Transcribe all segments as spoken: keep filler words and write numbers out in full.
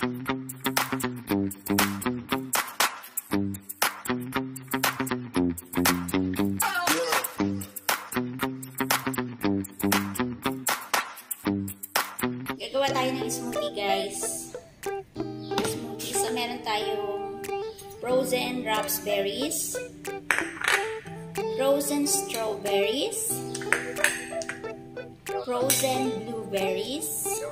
Gagawa tayo ng smoothie, guys. Smoothie. So, meron tayong frozen raspberries, frozen strawberries, frozen blueberries,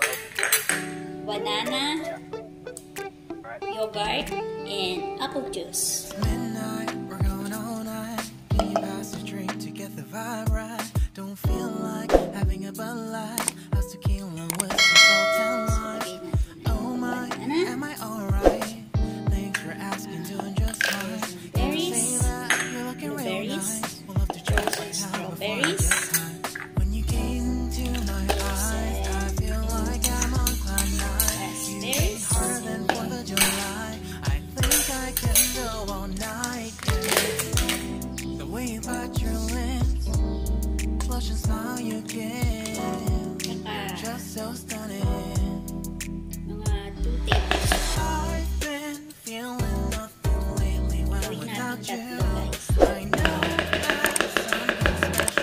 banana, yogurt, and apple juice. Midnight, we're going all night. Can you pass a drink to get the vibe right? Don't feel like having a Bud Light. How's tequila with some salt and lime? Oh my, am I alright? Thanks for asking, doing just fine. Berries, say that you're looking real nice. We'll have to try frozen strawberries. When you gaze into my eyes, I feel like I'm on cloud nine. You hit harder than fourth of July. I think I can go all night. The way you bite your lips, blush and smile you give, just so stunning. Mga two tablespoons. I've been feeling nothing lately when Gawin without natin you. tatlo, guys. I know that something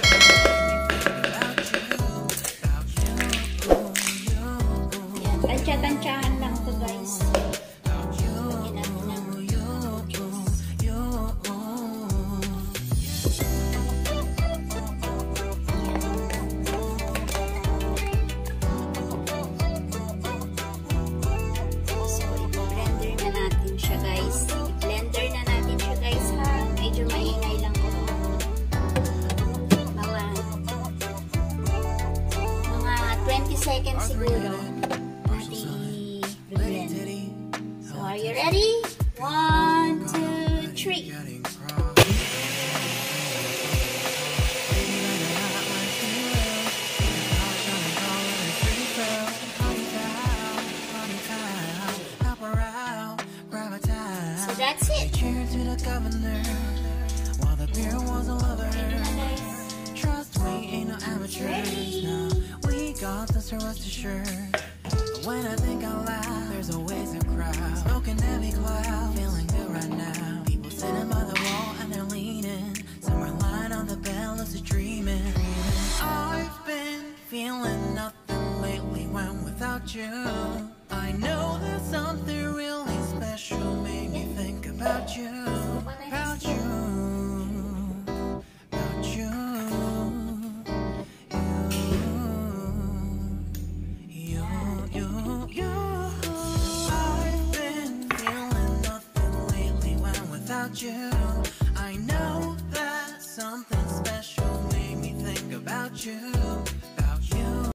special about you, about you, you. Yan. Tansya-tansyahan lang to, guys. Lagyan natin ng So, i-blender na natin siya, guys. I-blender na natin siya, guys, ha. Medyo maingay lang ko. Mga mga twenty seconds siguro natin i-blend. So, are you ready? One, two, three. So, that's it. Cheers to the governor, while the beer was a lover. Trust we ain't no amateurs now. We got this, so rest assured. But when I think out loud, there's always a crowd. Smoking heavy cloud, feeling good right now. People sitting by the wall and they're leaning. Some are lying on the bed, lucid dreaming. I've been feeling nothing lately when without you. I know there's something really special made me think about you, about you, about you, you, you, you, you. I've been feeling nothing lately when without you. I know that something